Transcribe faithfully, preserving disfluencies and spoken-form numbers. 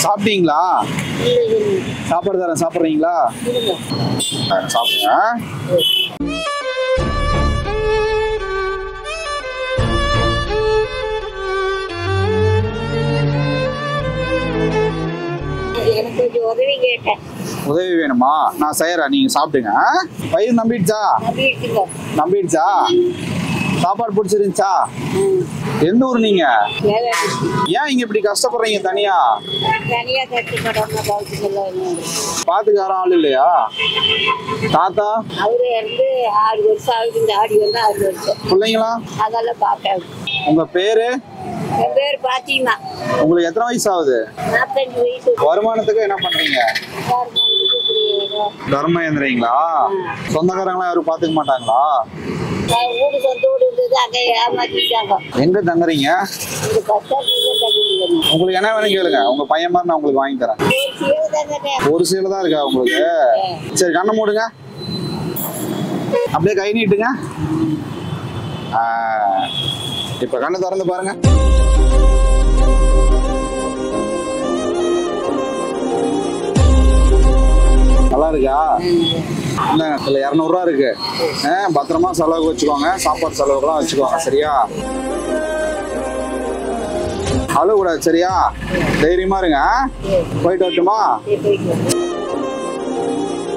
சாப்பிட்டீங்களா? சாப்பாடு தரேன், சாப்பிட்றீங்களா? சாப்பிடுங்க. உதவி வேணுமா? நான் செய்யறேன், நீங்க சாப்பிடுங்க. பயிர் நம்பிடுச்சா? நம்பிடுச்சா? சாப்பாடு பிடிச்சிருந்துச்சா? எந்த ஊர் நீங்க? ஏன் இங்க இப்படி கஷ்டப்படுறீங்க தனியா? பாத்துக்க யாரும் ஆள் இல்லையா? தாத்தா அவரு இருந்து ஆறு வருஷம் ஆகுது. இந்த ஆடி வந்து ஆறு வருஷம். பிள்ளைங்களா? அதெல்லாம் பார்க்க. உங்க பேரு? என் பேரு பாத்திமா. உங்களுக்கு எத்தனை வயசு ஆகுது? நாற்பத்தஞ்சு வயசு. வருமானத்துக்கு என்ன பண்றீங்க? தர்மம் ஏந்துறீங்களா? சொந்தக்காரங்களா யாரும் பாத்துக்க மாட்டாங்களா? ஊடு சொந்த ஊடு இருந்தது, அங்க ஏமாத்திட்டாங்க. எங்க தங்குறீங்க? உங்களுக்கு என்ன வேணும் கேளுங்க, உங்க பையன் மாதிரி நான் உங்களுக்கு வாங்கி தரேன். ஒரு சீல தான் இருக்கா உங்களுக்கு? சரி, கண்ணை மூடுங்க, அப்படியே கை நீட்டுங்க. இப்ப கண்ணை திறந்து பாருங்க. நல்லா இருக்கா? இல்ல இருநூறு ரூபா இருக்கு, பத்திரமா செலவுக்கு வச்சுக்கோங்க, சாப்பாடு செலவுக்குலாம் வச்சுக்கோங்க, சரியா? அழுவ கூடாது, சரியா? தைரியமா இருங்க. போயிட்டு வரட்டுமா?